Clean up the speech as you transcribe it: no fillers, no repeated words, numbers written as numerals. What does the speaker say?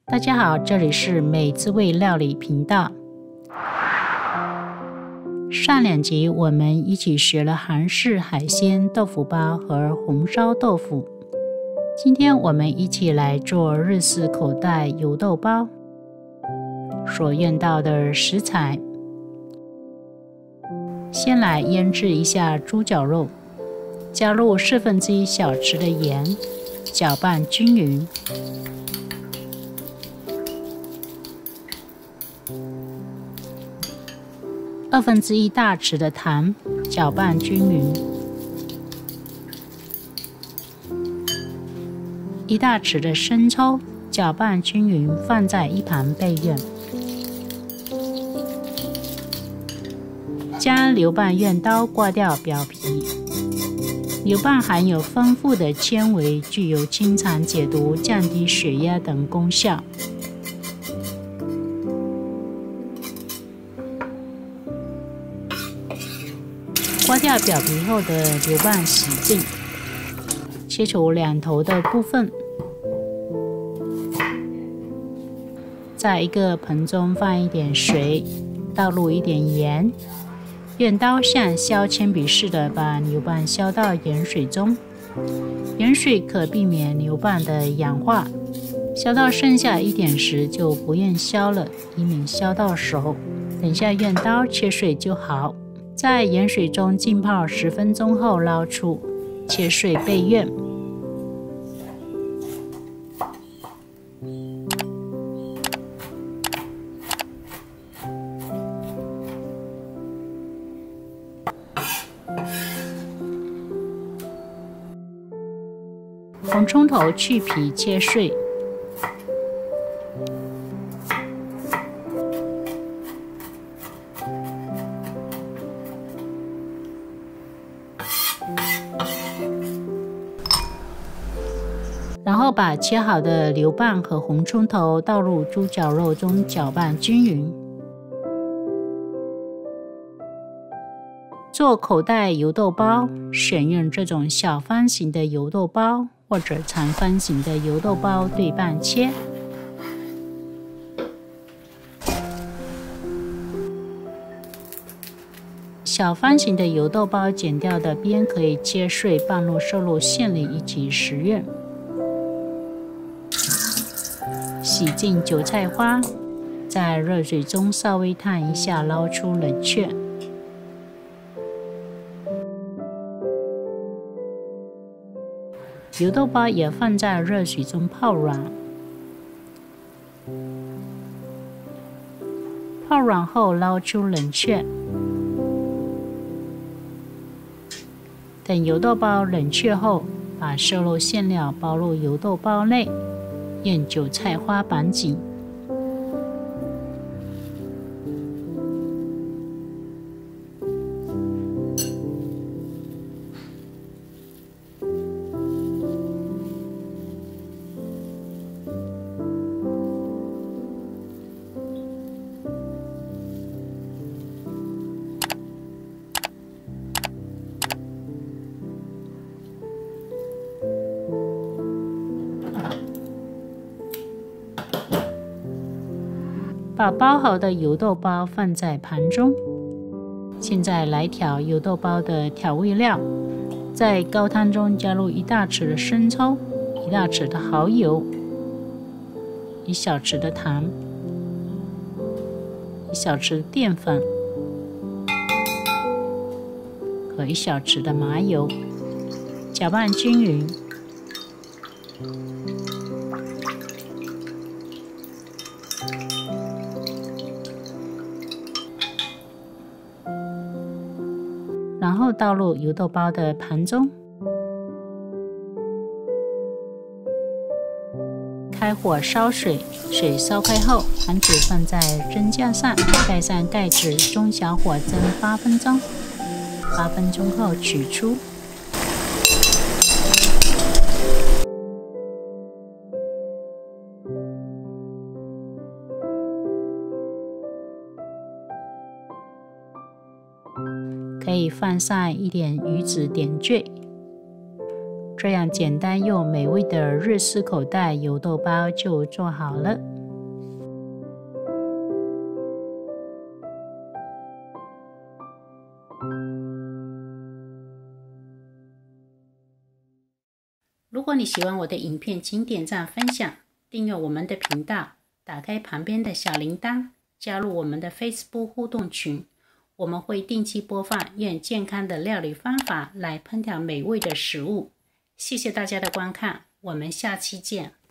大家好，这里是美滋味料理频道。上两集我们一起学了韩式海鲜豆腐包和红烧豆腐，今天我们一起来做日式口袋油豆包。所用到的食材，先来腌制一下猪脚肉，加入1/4小匙的盐，搅拌均匀。1/2大匙的糖，搅拌均匀。1大匙的生抽，搅拌均匀，放在一旁备用。将牛蒡用刀刮掉表皮。牛蒡含有丰富的纤维，具有清肠解毒、降低血压等功效。刮掉表皮后的牛蒡洗净，切除两头的部分。在一个盆中放一点水，倒入一点盐，用刀像削铅笔似的把牛蒡削到盐水中。盐水可避免牛蒡的氧化，削到剩下一点时就不用削了，以免削到手。等下用刀切碎就好。在盐水中浸泡10分钟后捞出，切碎备用。红葱头去皮切碎。然后把切好的牛蒡和红葱头倒入猪脚肉中，搅拌均匀。做口袋油豆包，选用这种小方形的油豆包或者长方形的油豆包对半切。小方形的油豆包剪掉的边可以切碎，放入瘦肉馅里一起食用。洗净韭菜花，在热水中稍微烫一下，捞出冷却。油豆包也放在热水中泡软，泡软后捞出冷却。等油豆包冷却后，把瘦肉馅料包入油豆包内，用韭菜花绑紧。把包好的油豆包放在盘中。现在来调油豆包的调味料，在高汤中加入1大匙的生抽、1大匙的蚝油、1小匙的糖、1小匙的淀粉和1小匙的麻油，搅拌均匀。然后倒入油豆包的盘中，开火烧水，水烧开后，盘子放在蒸架上，盖上盖子，中小火蒸8分钟。8分钟后取出。可以放上一点鱼子点缀， 这样简单又美味的日式口袋油豆包就做好了。如果你喜欢我的影片，请点赞分享，订阅我们的频道，打开旁边的小铃铛，加入我们的 Facebook 互动群。我们会定期播放用健康的料理方法来烹调美味的食物。谢谢大家的观看，我们下期见。